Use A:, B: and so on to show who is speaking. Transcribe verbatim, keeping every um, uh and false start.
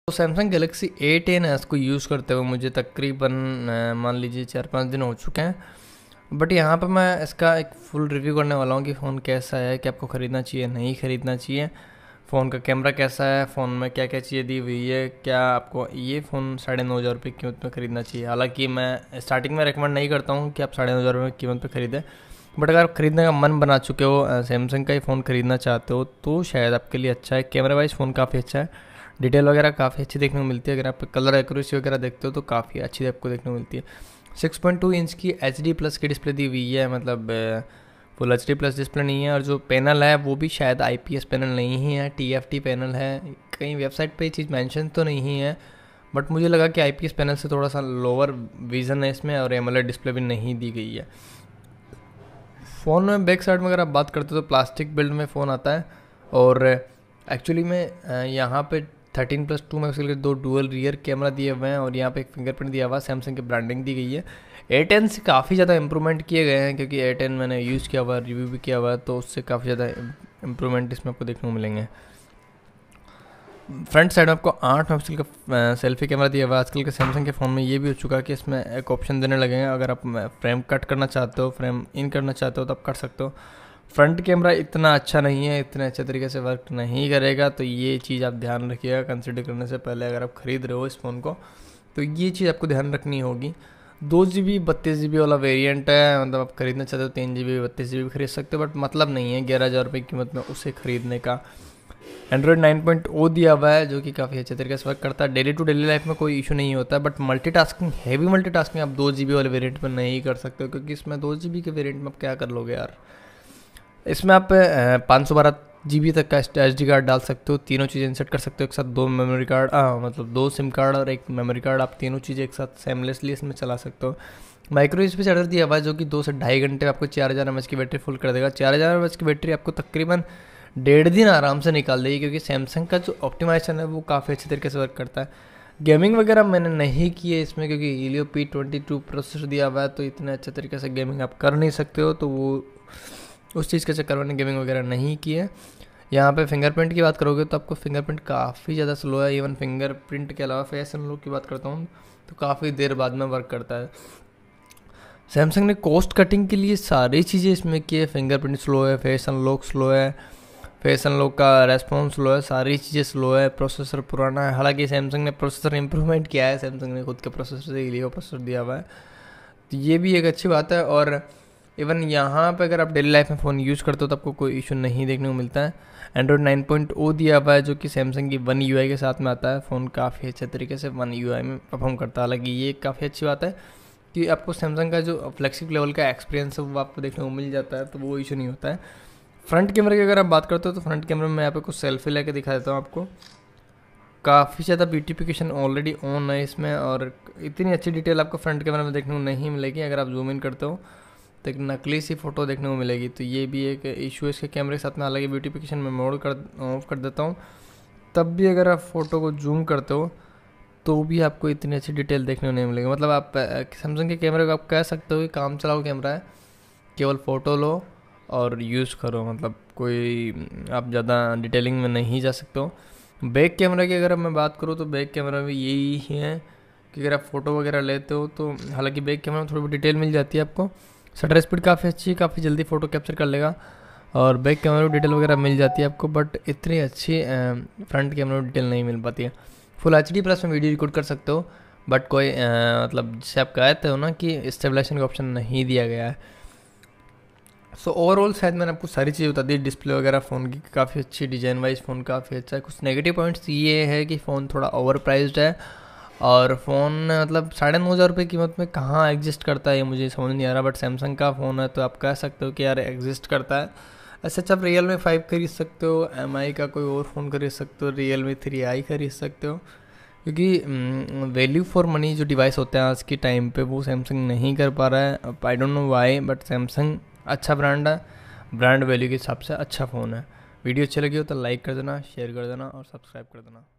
A: तो Samsung Galaxy A ten S को use करते हुए मुझे तकरीबन मान लीजिए चार पाँच दिन हो चुके हैं। बट यहाँ पर मैं इसका एक फुल रिव्यू करने वाला हूँ कि फ़ोन कैसा है, कि आपको ख़रीदना चाहिए नहीं ख़रीदना चाहिए, फ़ोन का कैमरा कैसा है, फ़ोन में क्या क्या चीज़ें दी हुई है, क्या आपको ये फ़ोन साढ़े नौ हज़ार रुपये कीमत में ख़रीदना चाहिए। हालांकि मैं स्टार्टिंग में रिकमेंड नहीं करता हूँ कि आप साढ़े नौ हज़ार रुपये कीमत पे ख़रीदें, बट अगर आप ख़रीदने का मन बना चुके हो, सैमसंग का ही फ़ोन ख़रीदना चाहते हो तो शायद आपके लिए अच्छा है। कैमरा वाइज फ़ोन काफ़ी अच्छा है, डिटेल वगैरह काफ़ी अच्छी देखने को मिलती है। अगर आप कलर एक्यूरेसी वगैरह देखते हो तो काफ़ी अच्छी आपको देखने को मिलती है। सिक्स पॉइंट टू इंच की एच डी प्लस की डिस्प्ले दी हुई है, मतलब full H D plus display नहीं है। और जो पैनल है वो भी शायद आई पी एस पैनल नहीं है, टी एफ टी पैनल है। कहीं वेबसाइट पे ये चीज़ मेंशन तो नहीं है, बट मुझे लगा कि आई पी एस पैनल से थोड़ा सा लोअर विज़न है इसमें, और एमोलेड डिस्प्ले भी नहीं दी गई है। फ़ोन में बैक साइड में अगर आप बात करते हो तो प्लास्टिक बिल्ड में फ़ोन आता है, और एक्चुअली में यहाँ पे थर्टीन प्लस टू मेगापिक्सल के दो डुअल रियर कैमरा दिए हुए हैं, और यहाँ पे एक फिंगरप्रिंट दिया हुआ है, सैमसंग की ब्रांडिंग दी गई है। ए टेन से काफ़ी ज़्यादा इंप्रूवमेंट किए गए हैं, क्योंकि ए टेन मैंने यूज़ किया हुआ, रिव्यू भी किया हुआ है, तो उससे काफ़ी ज़्यादा इंप्रूवमेंट इसमें आपको देखने को मिलेंगे। फ्रंट साइड में आपको आठ मेगापिक्सल का सेल्फी कैमरा दिया हुआ है। आजकल के सैमसंग के फ़ोन में ये भी हो चुका है कि इसमें एक ऑप्शन देने लगे हैं, अगर आप फ्रेम कट करना चाहते हो, फ्रेम इन करना चाहते हो तो आप कर सकते हो। फ्रंट कैमरा इतना अच्छा नहीं है, इतने अच्छे तरीके से वर्क नहीं करेगा, तो ये चीज़ आप ध्यान रखिएगा कंसिडर करने से पहले। अगर आप ख़रीद रहे हो इस फ़ोन को तो ये चीज़ आपको ध्यान रखनी होगी। दो जी बी बत्तीस जी बी वाला वेरिएंट है, मतलब आप खरीदना चाहते हो तीन जी बी बत्तीस जी बी खरीद सकते हो, बट मतलब नहीं है ग्यारह हज़ार रुपये की कीमत में उसे ख़रीदने का। एंड्रॉयड नाइन पॉइंट ओ दिया हुआ है, जो कि काफ़ी अच्छे तरीके से वर्क करता है। डेली टू डेली लाइफ में कोई इशू नहीं होता, बट मल्टीटास्किंग, हैवी मल्टीटास्किंग आप दो जी बी वाले वेरिएंट में नहीं कर सकते हो, क्योंकि इसमें दो जी बी के वेरिएंट में आप क्या कर लोगे यार। इसमें आप पाँच सौ बारह जी बी तक का एच डी कार्ड डाल सकते हो, तीनों चीज़ें इंसर्ट कर सकते हो एक साथ, दो मेमोरी कार्ड, हाँ मतलब दो सिम कार्ड और एक मेमोरी कार्ड, आप तीनों चीज़ें एक साथ सेमलेसली इसमें चला सकते हो। माइक्रो यूएसबी चार्जर दिया हुआ है, जो कि दो से ढाई घंटे आपको चार हज़ार एम एच की बैटरी फुल कर देगा। चार हज़ार एम एच की बैटरी आपको तकरीबन डेढ़ दिन आराम से निकाल देगी, क्योंकि सैमसंग का जो ऑप्टिमाइजेशन है वो काफ़ी अच्छे तरीके से वर्क करता है। गेमिंग वगैरह मैंने नहीं की है इसमें, क्योंकि Helio P twenty two processor दिया हुआ है, तो इतने अच्छे तरीके से गेमिंग आप कर नहीं सकते हो, तो वो उस चीज़ के चक्कर मैंने गेमिंग वगैरह नहीं की है। यहाँ पे फिंगरप्रिंट की बात करोगे तो आपको फिंगरप्रिंट काफ़ी ज़्यादा स्लो है। इवन फिंगरप्रिंट के अलावा फेस अनलॉक की बात करता हूँ तो काफ़ी देर बाद में वर्क करता है। सैमसंग ने कॉस्ट कटिंग के लिए सारी चीज़ें इसमें की है। फिंगरप्रिंट स्लो है, फेस अनलॉक स्लो है, फेस अनलॉक का रेस्पॉन्स स्लो है, सारी चीज़ें स्लो है। प्रोसेसर पुराना है, हालांकि सैमसंग ने प्रोसेसर इंप्रूवमेंट किया है, सैमसंग ने खुद के प्रोसेसर से लियो प्रोसेसर दिया हुआ है, तो ये भी एक अच्छी बात है। और इवन यहाँ पे अगर आप डेली लाइफ में फ़ोन यूज़ करते हो तो आपको कोई इशू नहीं देखने को मिलता है। एंड्रॉयड नाइन पॉइंट ओ दिया हुआ है, जो कि सैमसंग की वन यू आई के साथ में आता है। फ़ोन काफ़ी अच्छे तरीके से वन यू आई में परफॉर्म करता है। हालांकि ये काफ़ी अच्छी बात है कि आपको सैमसंग का जो फ्लैगशिप लेवल का एक्सपीरियंस है वो आपको देखने को मिल जाता है, तो वो इशू नहीं होता है। फ्रंट कैमरे की अगर आप बात करते हो तो फ्रंट कैमरे में यहाँ पे कुछ सेल्फी लेके दिखा देता हूँ आपको। काफ़ी ज़्यादा ब्यूटिफिकेशन ऑलरेडी ऑन है इसमें, और इतनी अच्छी डिटेल आपको फ्रंट कैमरे में देखने को नहीं मिलेगी। अगर आप जूम इन करते हो तो एक नकली सी फ़ोटो देखने को मिलेगी, तो ये भी एक इशू इसके कैमरे के साथ में। हालांकि ब्यूटिफिकेशन में मोड कर ऑफ कर देता हूँ, तब भी अगर आप फ़ोटो को जूम करते हो तो भी आपको इतनी अच्छी डिटेल देखने को नहीं मिलेगी। मतलब आप सैमसंग के कैमरे को आप कह सकते हो कि काम चलाओ कैमरा है, केवल फ़ोटो लो और यूज़ करो, मतलब कोई आप ज़्यादा डिटेलिंग में नहीं जा सकते हो। बैक कैमरा की अगर मैं बात करूँ तो बैक कैमरा में यही है कि अगर आप फ़ोटो वगैरह लेते हो तो, हालांकि बैक कैमरा में थोड़ी बहुत डिटेल मिल जाती है आपको। शटर स्पीड काफ़ी अच्छी है, काफ़ी जल्दी फ़ोटो कैप्चर कर लेगा, और बैक कैमरा में डिटेल वगैरह मिल जाती है आपको, बट इतनी अच्छी फ्रंट कैमरा में डिटेल नहीं मिल पाती है। फुल एच डी प्लस में वीडियो रिकॉर्ड कर सकते हो, बट कोई आ, मतलब जिससे आप कहते हो ना कि स्टेबलाइजेशन का ऑप्शन नहीं दिया गया है। सो ओवरऑल शायद मैंने आपको सारी चीज़ें बता दी। डिस्प्ले वगैरह फ़ोन की काफ़ी अच्छी, डिज़ाइन वाइज फ़ोन काफ़ी अच्छा है। कुछ नेगेटिव पॉइंट्स ये है कि फ़ोन थोड़ा ओवर प्राइस्ड है, और फ़ोन मतलब साढ़े नौ हज़ार रुपये कीमत में कहाँ एग्जिस्ट करता है ये मुझे समझ नहीं आ रहा, बट सैमसंग का फ़ोन है तो आप कह सकते हो कि यार एग्जिस्ट करता है। ऐसे अच्छा आप रियल मी फाइव खरीद सकते हो, एम आई का कोई और फ़ोन खरीद सकते हो, रियल मी थ्री आई खरीद सकते हो, क्योंकि वैल्यू फॉर मनी जो डिवाइस होते हैं आज के टाइम पे वो सैमसंग नहीं कर पा रहा है। I don't know why, but Samsung अच्छा ब्रांड है, ब्रांड वैल्यू के हिसाब से अच्छा फ़ोन है। वीडियो अच्छी लगी हो तो लाइक कर देना, शेयर कर देना और सब्सक्राइब कर देना।